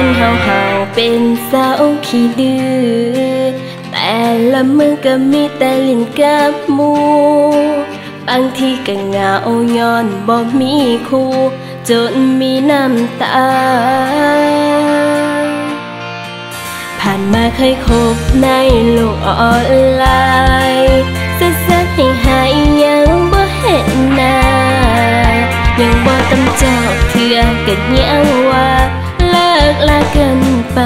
เฮาเป็นสาวขี้ดื้อแต่ละมือก็มีแต่ลิ้นกับหมูบางทีก็เหงาย้อนบ่มีคู่จนมีน้ำตาผ่านมาเคยคบในโลกออนไลน์สักให้หายยังบ่เห็นหน้ายังบ่ตำจอกเถื่อกันยังว่าเลิกลากันไป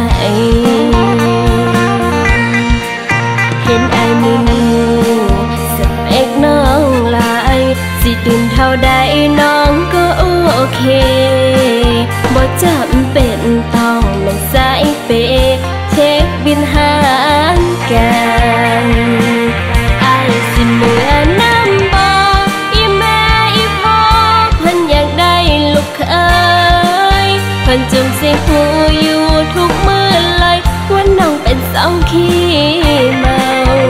เห็นไอ้มือสเปกน้องหลายสิดื่มเท่าใดน้องก็โอเคบ่จำเป็นต้องเป็นสายเปย์เช็คบินหารกันไอ้สิเหมือนน้ำบ่อีแม่อีพ่อเพิ่นอยากได้ลูกเคยเพิ่นจงสิหูอยู่ทุกมื้อเลยว่าน้องเป็นสองขี้เมา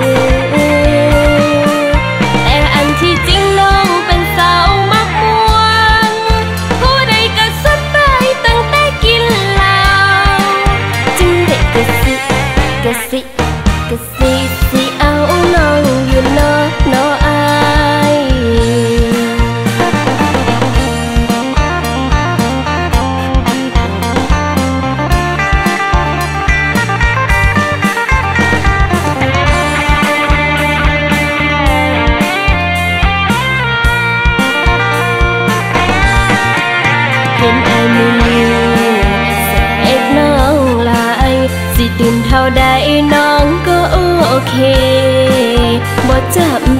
แต่อันที่จริงน้องเป็นสาวมักม่วนผู้ใดก็สนไปตั้งแต่กินเหล้าจึงได้กระซิสิเอาน้องอยู่เนาะอายเห็นไอ้มือสเปกน้องหลายสิดื่มเท่าใดน้องก็โอเคบ่จำ